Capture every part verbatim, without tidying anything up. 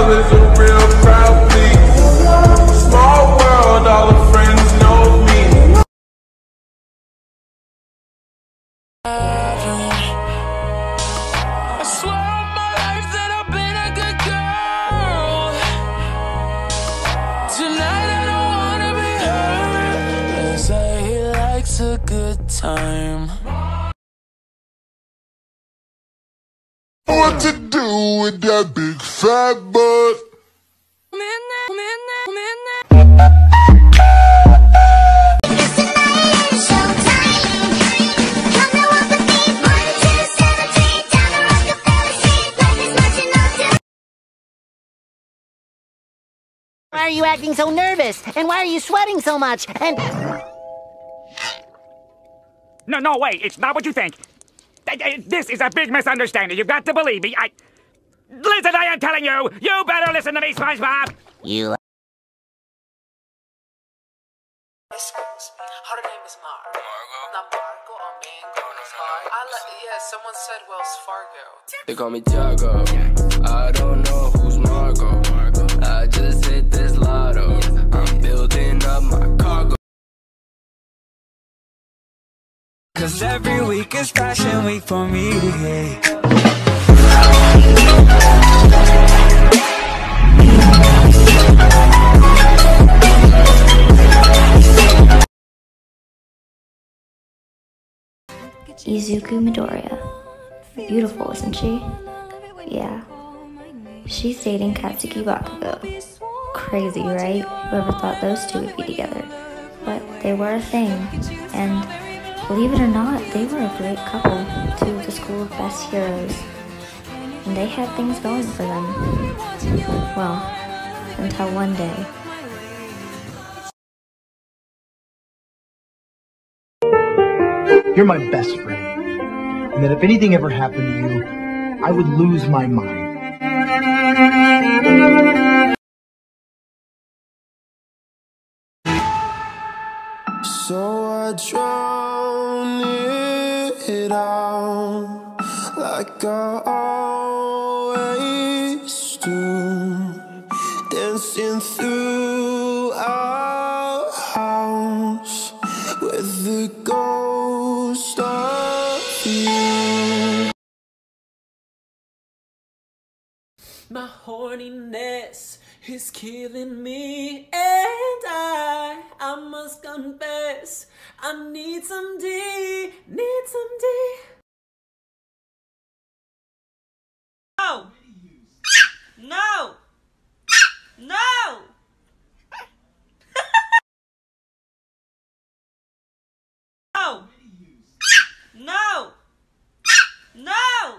love is a real crowd, please. Small world, all the friends know me. I swear on my life that I've been a good girl. Tonight I don't wanna be hurt. They say he likes a good time. What to do with that big fat butt? Why are you acting so nervous? And why are you sweating so much? And... No, no, wait, it's not what you think. This is a big misunderstanding. You've got to believe me. I... Listen, I am telling you! You better listen to me, SpongeBob! You... Her name is Mar. Margo? Not Margo or Mango. I like, yeah, someone said Wells Fargo. They call me Tiago. I don't know who's Margo. I just hit this lotto. I'm building up my cargo. Cause every week is fashion week for me. Izuku Midoriya. Beautiful, isn't she? Yeah. She's dating Katsuki Bakugo. Crazy, right? Whoever thought those two would be together. But they were a thing, and believe it or not, they were a great couple, two of the school of best heroes. And they had things going for them. Well, until one day. You're my best friend. And that if anything ever happened to you, I would lose my mind. So I drown it out like I always do, dancing through our house with the ghost of you. My horniness is killing me, and I, I must confess, I need some D, need some D. No! No! No! No! No! No!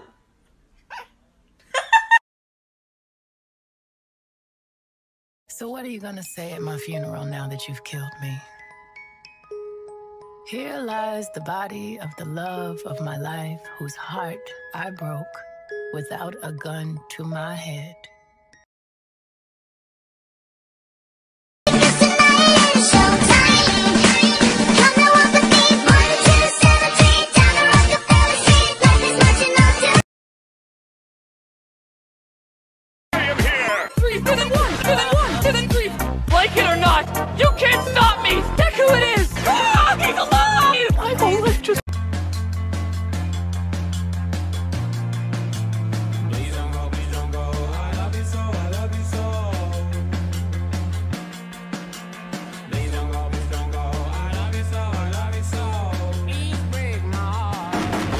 So what are you gonna say at my funeral now that you've killed me? Here lies the body of the love of my life, whose heart I broke without a gun to my head. Like it or not, you can't stop me! Check who it is! Ah, he's alive! I'm only just... Please don't go, please don't go. I love you so, I love you so. Please don't go, please don't go. I love you so, I love you so. Please break my heart.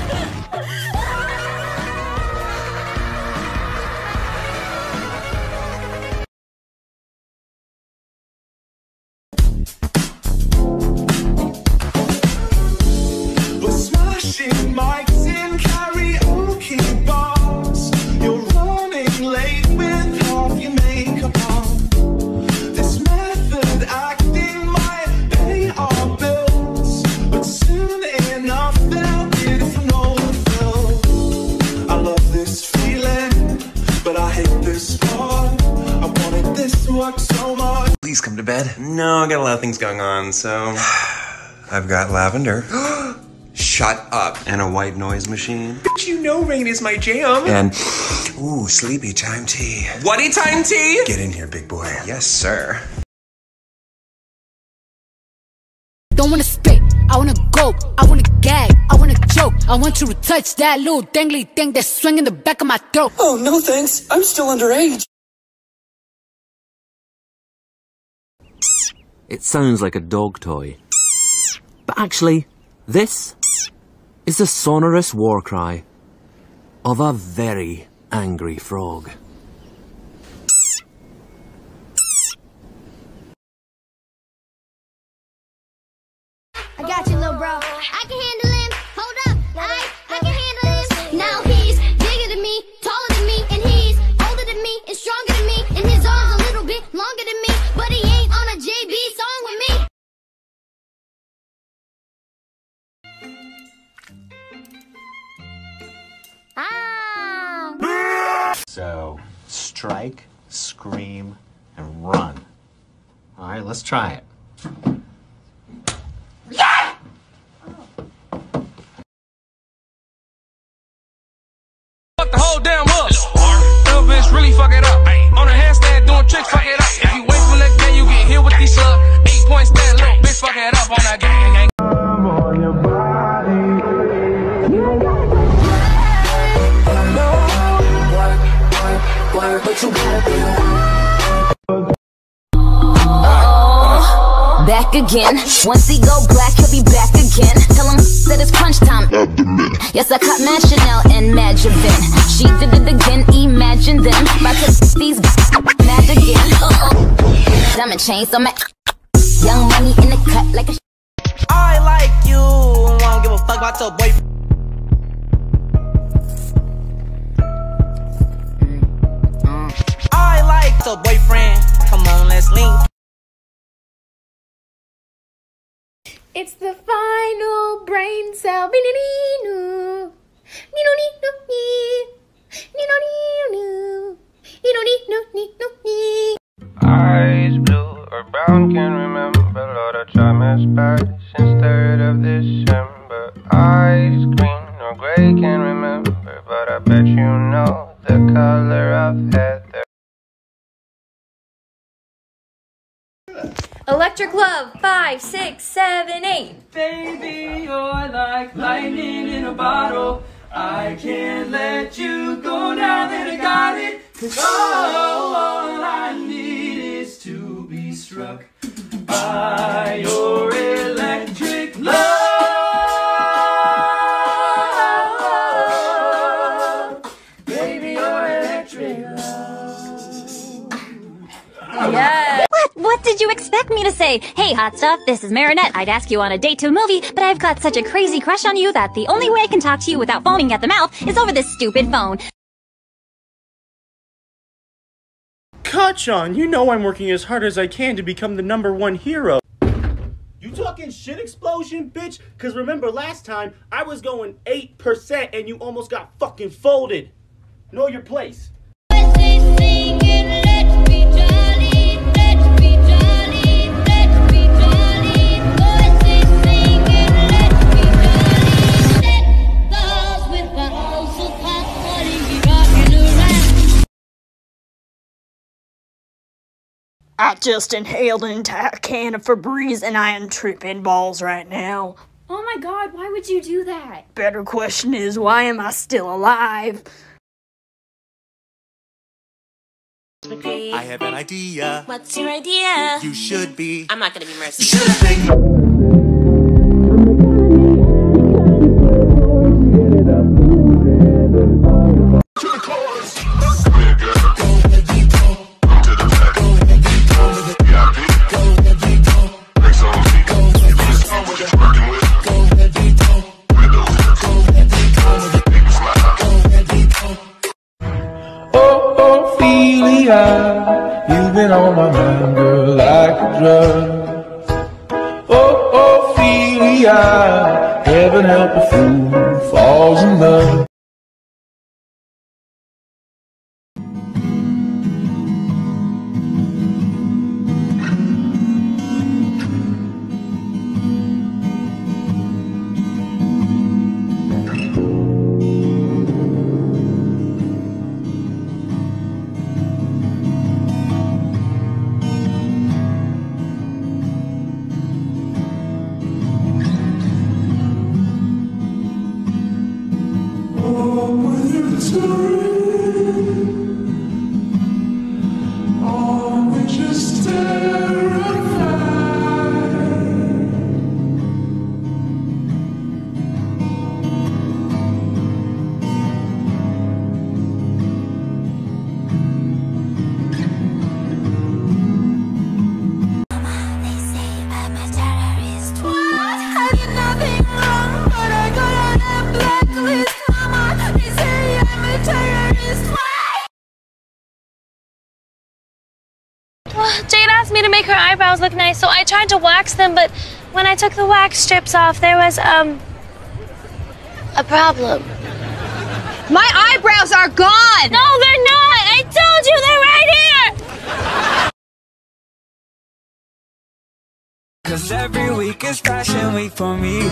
Mics in karaoke bars. You're running late with half your makeup on. This method acting might pay our bills, but soon enough they'll get it from no film. I love this feeling, but I hate this part. I wanted this to work so much. Please come to bed. No, I got a lot of things going on, so I've got lavender. Shut up. And a white noise machine. But you know rain is my jam. And, ooh, sleepy time tea. Whatty time tea? Get in here, big boy. Yes, sir. Don't wanna spit, I wanna go, I wanna gag, I wanna choke. I want you to touch that little dangly thing that's swinging the back of my throat. Oh, no thanks, I'm still underage. It sounds like a dog toy. But actually, this is the sonorous war cry of a very angry frog. I got you, little bro. I can handle him. Hold up. I, I can handle him. Now he's bigger than me, taller than me, and he's older than me, and stronger than me, and his arms a little bit longer than me, but he ain't on a J B song with me. Ah! So, strike, scream, and run. All right, let's try it. Fuck the whole damn up. Little bitch really fuck it up. On a handstand doing tricks, fuck it up. If you wait from the game, you get hit with these sub. Eight point stand, little bitch fuck it up on that gang gang. I'm on your body. Work, but you gotta be back again. Once he go black, he'll be back again. Tell him that it's crunch time. Yes, I caught Mad Chanel and Mad Javin. She did it again, imagine them. About to these mad again. Uh-oh. Diamond chains on my young money in the cut like a I like you. I don't give a fuck about your boyfriend. I like your boyfriend. Come on, let's link. It's the final brain cell. Eyes blue or brown, can't remember. Lord, I try my best since third of December. Eyes green or gray, can't remember. But I bet you know the color of heather. Electric Love, five, six, seven, eight. Baby, you're like lightning in a bottle. I can't let you go now that I got it. Cause all, all I need is to be struck by your electric love. Baby, your electric love. Yeah. What? What did you expect me to say? Hey, hot stuff, this is Marinette. I'd ask you on a date to a movie, but I've got such a crazy crush on you that the only way I can talk to you without foaming at the mouth is over this stupid phone. Kachan, you know I'm working as hard as I can to become the number one hero. You talking shit explosion, bitch? Cause remember last time, I was going eight percent and you almost got fucking folded. Know your place. I just inhaled an entire can of Febreze and I am tripping balls right now. Oh my god, why would you do that? Better question is, why am I still alive? I have an idea. What's your idea? You should be. I'm not gonna be merciful. You've been on my mind, girl, like a drug. Oh, Ophelia, heaven help a fool who falls in love. Well, Jade asked me to make her eyebrows look nice, so I tried to wax them, but when I took the wax strips off, there was, um, a problem. My eyebrows are gone! No, they're not! I told you they're right here! Cause every week is fashion week for me.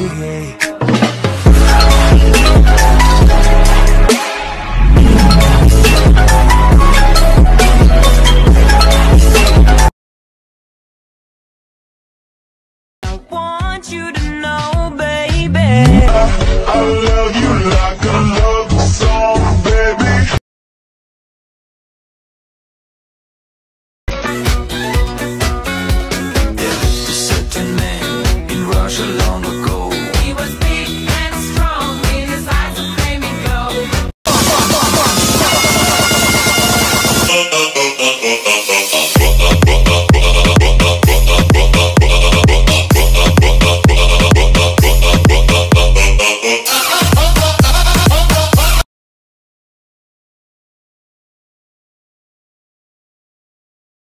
I want you to know, baby, I love you.